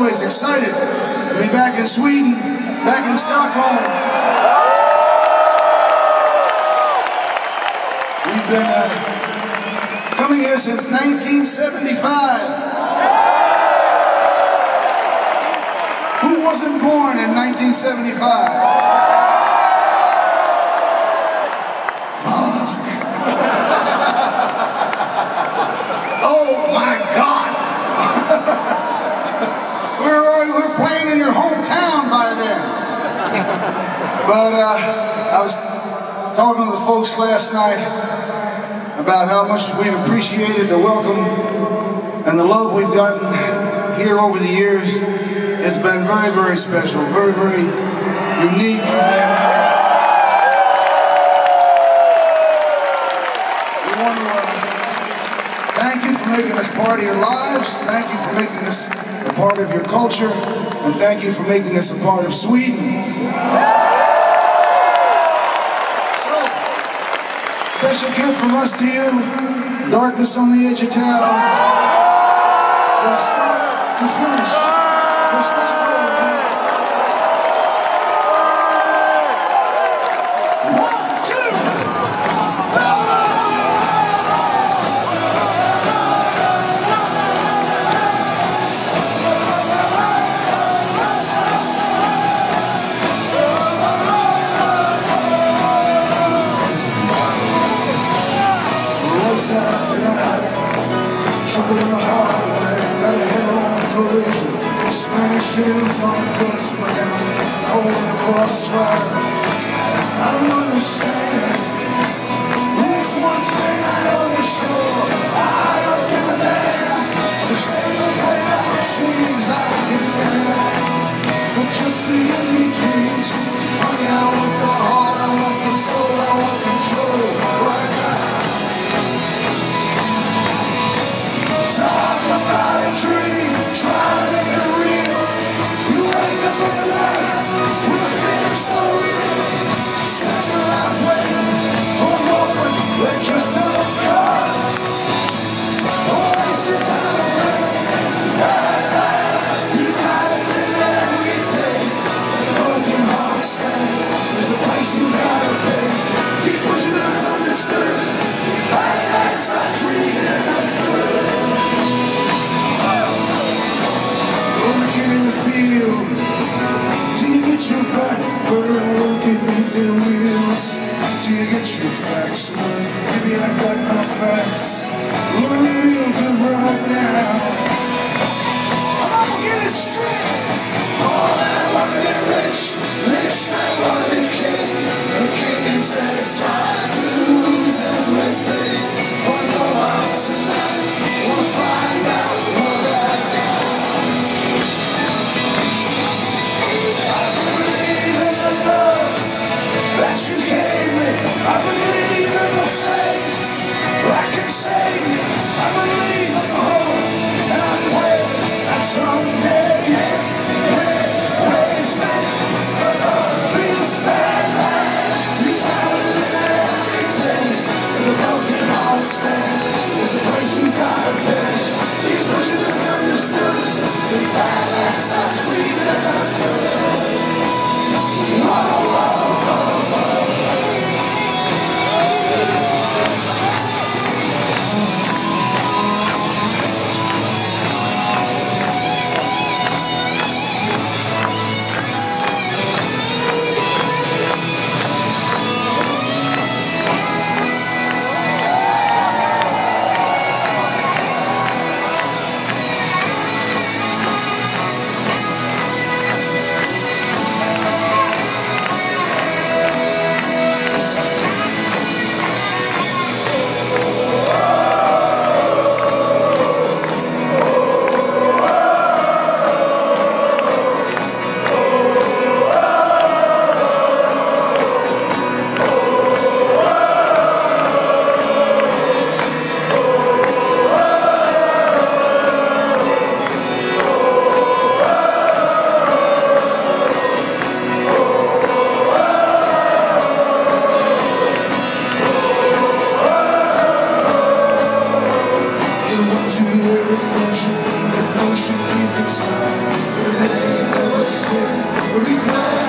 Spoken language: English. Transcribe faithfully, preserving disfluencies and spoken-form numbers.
always excited to be back in Sweden, back in Stockholm. We've been uh, coming here since nineteen seventy-five. Who wasn't born in nineteen seventy-five? Oh my God! we were, we were playing in your hometown by then. But uh, I was talking to the folks last night about how much we've appreciated the welcome and the love we've gotten here over the years. It's been very, very special, very, very unique. And thank you for making us part of your lives. Thank you for making us a part of your culture. And thank you for making us a part of Sweden. So, special gift from us to you. Darkness on the Edge of Town. From start to finish. From Stockholm tonight. One, two. Trouble in the hallway, got a head on the collision, smashing on the bus man, cold in the crossfire. I don't understand. There's one thing I know for sure, I don't give a damn. The same way that seems I don't give a damn. For just the in-betweens, honey, I want the heart, I want the soul, I want control right now. Talk about a dream, try to make it real. You wake up in the night with a feeling so real. Spend your life waiting for a moment that just don't come. Don't waste your time around. At last, you gotta live every day. The broken heart stand is a price you gotta pay. Keep pushing us understood. Bad nights not treating us good. Till you get your back burn, working beneath the wheels. Till you get your facts, maybe I got my facts. Looking real good right now. I'm gonna get it straight. All I wanna be rich, rich man wanna be king. The king is satisfied to lose everything. Wanna go out tonight, wanna find out what I got. That you gave me, I believe in the faith. I can sing, I believe in hope, and I pray that someday, yeah, ways me. This bad life, you gotta live every day. And a broken heart stand is a price you gotta pay. Keep pushing it's understood. The bad lives are treated as good. Whoa, whoa, whoa, whoa. To the Ocean deep inside, the name of a sin, regret.